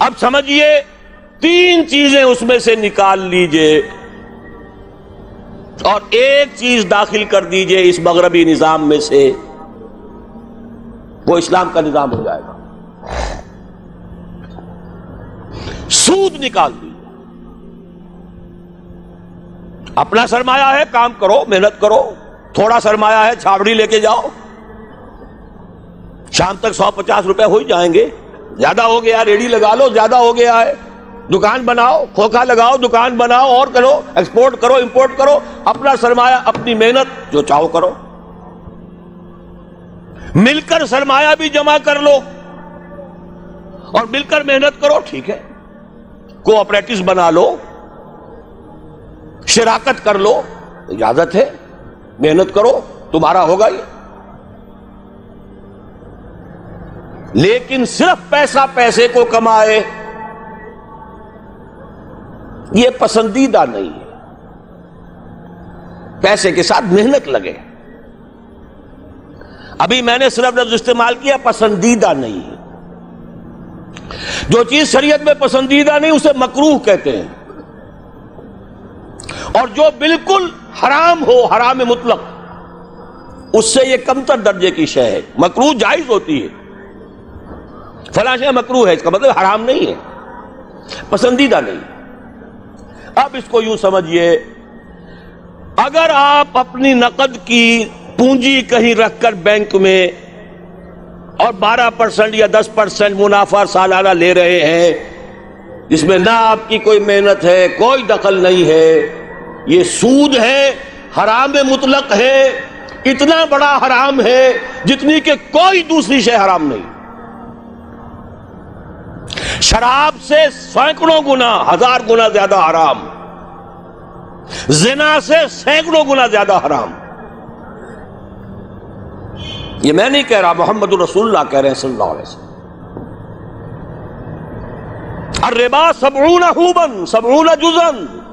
اب سمجھیے 3 چیزیں اس میں سے نکال لیجئے اور ایک چیز داخل کر دیجئے اس مغربی نظام میں سے، وہ اسلام کا نظام ہو جائے گا۔ سود نکال دیجئے۔ اپنا سرمایہ ہے، کام کرو، محنت کرو، تھوڑا سرمایہ ہے، چھاوڑی لے کے جاؤ، شام تک 150 روپے ہو ہی جائیں گے، زیادہ ہو گیا ریڈی لگا لو، زیادہ ہو گیا ہے دکان بناؤ، کھوکھا لگاؤ، دکان بناؤ اور کرو، ایکسپورٹ کرو، امپورٹ کرو، اپنا سرمایہ، اپنی محنت جو چاہو کرو، مل کر سرمایہ بھی جمع کر لو اور مل کر محنت کرو، ٹھیک ہے، کوآپریٹوز بنا لو، شراکت کر لو، اجازت ہے، محنت کرو، تمہارا ہوگا یہ۔ لیکن صرف پیسہ پیسے کو کمائے یہ پسندیدہ نہیں ہے، پیسے کے ساتھ محنت لگے۔ ابھی میں نے صرف لفظ استعمال کیا پسندیدہ نہیں ہے، جو چیز شریعت میں پسندیدہ نہیں اسے مکروہ کہتے ہیں، اور جو بالکل حرام ہو، حرام مطلق، اس سے یہ کمتر درجے کی شے ہے۔ مکروہ جائز ہوتی ہے، فلاں شے مکروہ ہے، اس کا مطلب حرام نہیں ہے، پسندیدہ نہیں۔ اب اس کو یوں سمجھیے، اگر آپ اپنی نقد کی پونجی کہیں رکھ کر بینک میں اور 12% یا 10% منافع سالانہ لے رہے ہیں، جس میں نہ آپ کی کوئی محنت ہے، کوئی دخل نہیں ہے، یہ سود ہے، حرام مطلق ہے، اتنا بڑا حرام ہے جتنی کہ کوئی دوسری شے حرام نہیں۔ شراب سے سینکڑوں گنا، 1000 گنا زیادہ حرام، زنا سے سینکڑوں گنا زیادہ حرام۔ یہ میں نہیں کہہ رہا، محمد رسول اللہ کہہ رہے ہیں صلی اللہ علیہ وسلم۔ الربا 70 حوبا 70 جزءا،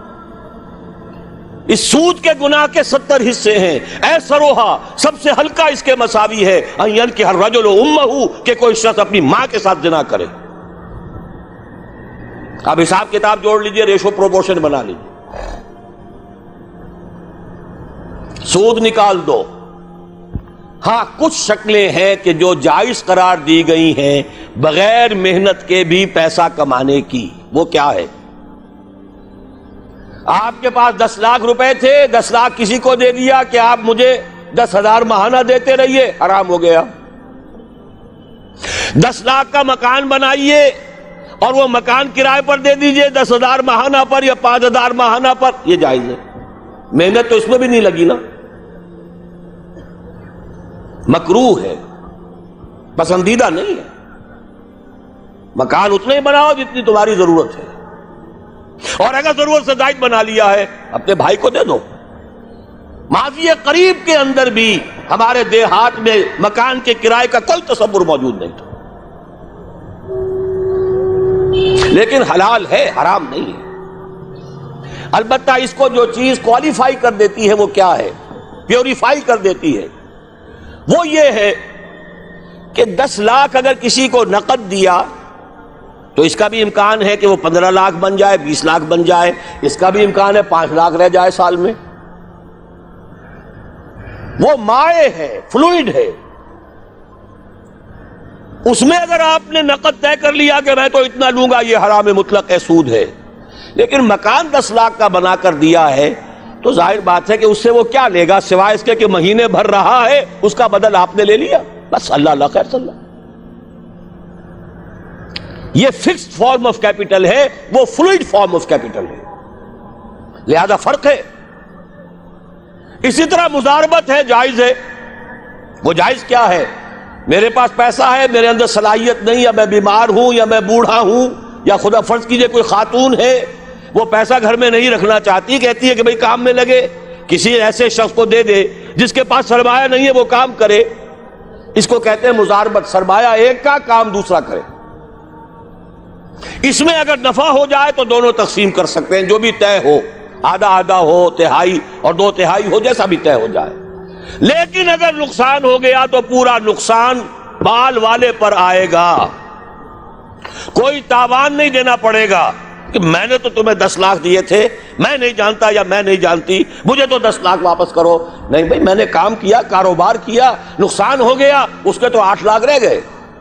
اس سود کے گناہ کے 70 حصے ہیں۔ ایسروہا، سب سے ہلکا اس کے مساوی ہے، ان ينكح الرجل امہ، کہ کوئی شخص اپنی ماں کے ساتھ زنا کرے۔ اب حساب کتاب جوڑ لیجئے، ریشو پروپورشن بنا لیجئے، سود نکال دو۔ ہاں کچھ شکلیں ہیں کہ جو جائز قرار دی گئی ہیں بغیر محنت کے بھی پیسہ کمانے کی، وہ کیا ہے؟ آپ کے پاس 10 لاکھ روپے تھے، 10 لاکھ کسی کو دے دیا کہ آپ مجھے 10,000 ماہانہ دیتے رہیے، حرام ہو گیا۔ 10 لاکھ کا مکان بنائیے اور وہ مکان کرائے پر دے دیجئے 10,000 ماہانہ پر یا 5,000 ماہانہ پر، یہ جائز ہے، محنت تو اس میں بھی نہیں لگی نا، مکروہ ہے، پسندیدہ نہیں ہے۔ مکان اتنا ہی بناؤ جتنی تمہاری ضرورت ہے، اور اگر ضرورت سے زائد بنا لیا ہے اپنے بھائی کو دے دو۔ ماضی قریب کے اندر بھی ہمارے دیہات میں مکان کے کرائے کا کوئی تصور موجود نہیں تھا، لیکن حلال ہے، حرام نہیں ہے۔ البتہ اس کو جو چیز کوالیفائی کر دیتی ہے وہ کیا ہے، پیوریفائی کر دیتی ہے، وہ یہ ہے کہ 10 لاکھ اگر کسی کو نقد دیا تو اس کا بھی امکان ہے کہ وہ 15 لاکھ بن جائے، 20 لاکھ بن جائے، اس کا بھی امکان ہے 5 لاکھ رہ جائے سال میں۔ وہ مائع ہے، فلوئڈ ہے، اس میں اگر آپ نے نقد طے کر لیا کہ میں تو اتنا لوں گا، یہ حرام مطلق ہے، سود ہے۔ لیکن مکان 10 لاکھ کا بنا کر دیا ہے تو ظاہر بات ہے کہ اس سے وہ کیا لے گا سوائے اس کے کہ مہینے بھر رہا ہے، اس کا بدل آپ نے لے لیا، بس اللہ اللہ خیر صلی اللہ۔ یہ فکسڈ فارم آف کیپٹل ہے، وہ فلوئڈ فارم آف کیپٹل ہے، لہذا فرق ہے۔ اسی طرح مضاربت ہے، جائز ہے۔ وہ جائز کیا ہے؟ میرے پاس پیسہ ہے، میرے اندر صلاحیت نہیں، یا میں بیمار ہوں، یا میں بوڑھا ہوں، یا خدا فرض کیجئے کوئی خاتون ہے وہ پیسہ گھر میں نہیں رکھنا چاہتی، کہتی ہے کہ بھئی کام میں لگے، کسی ایسے شخص کو دے دے جس کے پاس سرمایہ نہیں ہے، وہ کام کرے، اس کو کہتے ہیں مضاربت، سرمایہ ایک کا، کام دوسرا کرے۔ اس میں اگر نفع ہو جائے تو دونوں تقسیم کر سکتے ہیں، جو بھی طے ہو، آدھا آدھا ہو، تہائی اور 2 تہائی ہو، جیسا بھی طے ہو جائے۔ لیکن اگر نقصان ہو گیا تو پورا نقصان مال والے پر آئے گا، کوئی تاوان نہیں دینا پڑے گا کہ میں نے تو تمہیں 10 لاکھ دیے تھے، میں نہیں جانتا یا میں نہیں جانتی، مجھے تو 10 لاکھ واپس کرو۔ نہیں بھائی، میں نے کام کیا، کاروبار کیا، نقصان ہو گیا، اس کے تو 8 لاکھ رہ گئے۔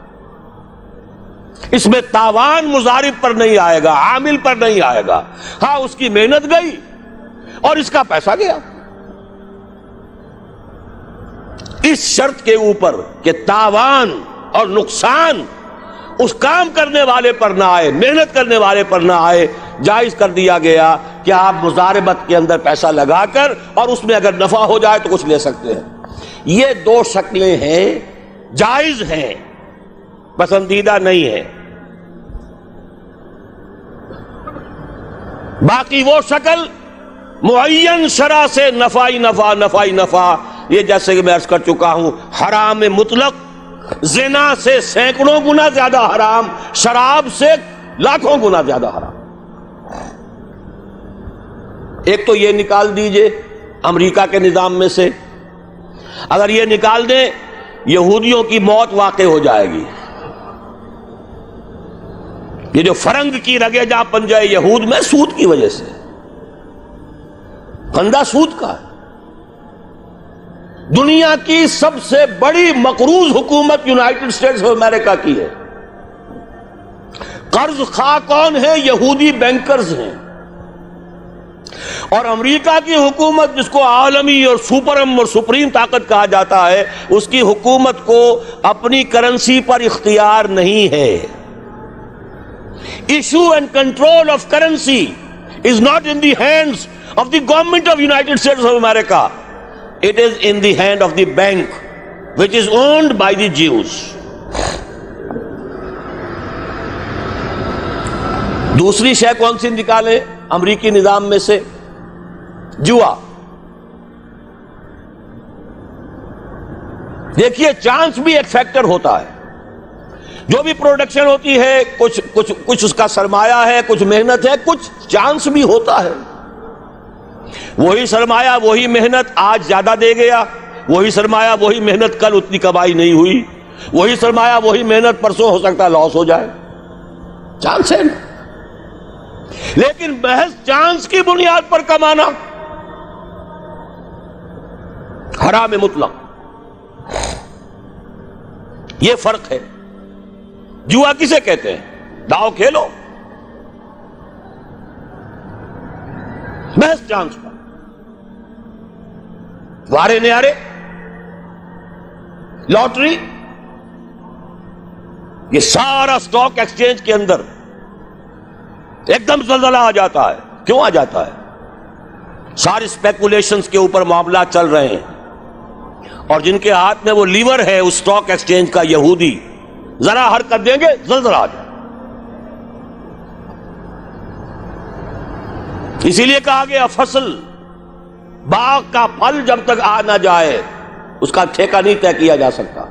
اس میں تاوان مضارب پر نہیں آئے گا، عامل پر نہیں آئے گا۔ ہاں، اس کی محنت گئی اور اس کا پیسہ گیا، اس شرط کے اوپر کہ تاوان اور نقصان اس کام کرنے والے پر نہ آئے، محنت کرنے والے پر نہ آئے۔ جائز کر دیا گیا کہ آپ مضاربت کے اندر پیسہ لگا کر اور اس میں اگر نفع ہو جائے تو کچھ لے سکتے ہیں۔ یہ 2 شکلیں ہیں، جائز ہیں، پسندیدہ نہیں ہے۔ باقی وہ شکل معین شرع سے نفعی نفع نفعی نفع، یہ جیسے کہ میں عرض کر چکا ہوں، حرام مطلق زنا سے سینکڑوں گنا زیادہ حرام، شراب سے لاکھوں گنا زیادہ حرام۔ ایک تو یہ نکال دیجئے امریکہ کے نظام میں سے، اگر یہ نکال دیں یہودیوں کی موت واقع ہو جائے گی۔ یہ جو فرنگ کی رگے جہاں پنجہ یہود میں سود کی وجہ سے، پھندا سود کا ہے۔ دنیا کی سب سے بڑی مقروض حکومت یونائٹڈ اسٹیٹس آف امریکہ کی ہے۔ قرض خواہ کون ہے؟ یہودی بینکرز ہیں۔ اور امریکہ کی حکومت، جس کو عالمی اور سپرم اور سپریم طاقت کہا جاتا ہے، اس کی حکومت کو اپنی کرنسی پر اختیار نہیں ہے۔ Issue and control of currency is not in the hands of the government of United States of America. It is in the hand of the bank, which is owned by the Jews. دوسری شے کون سی نکالے امریکی نظام میں سے؟ جوا۔ دیکھیے، چانس بھی ایک فیکٹر ہوتا ہے۔ جو بھی پروڈکشن ہوتی ہے، کچھ اس کا سرمایہ ہے، کچھ محنت ہے، کچھ چانس بھی ہوتا ہے۔ وہی سرمایہ وہی محنت آج زیادہ دے گیا، وہی سرمایہ وہی محنت کل اتنی کمائی نہیں ہوئی، وہی سرمایہ وہی محنت پرسوں ہو سکتا ہے لاس ہو جائے، چانس ہے نا۔ لیکن محض چانس کی بنیاد پر کمانا حرام مطلق، یہ فرق ہے۔ جوا کسے کہتے ہیں؟ داؤ کھیلو محض چانس پر، وارے نیارے، لاٹری، یہ سارا سٹاک ایکسچینج کے اندر ایک دم زلزلہ آ جاتا ہے۔ کیوں آ جاتا ہے؟ ساری اسپیکولیشنز کے اوپر معاملات چل رہے ہیں، اور جن کے ہاتھ میں وہ لیور ہے اس سٹاک ایکسچینج کا، یہودی، ذرا حرکت دیں گے زلزلہ آ جائے۔ اسی لیے کہا گیا فصل، باغ کا پھل جب تک آ نہ جائے اس کا ٹھیکہ نہیں طے کیا جا سکتا۔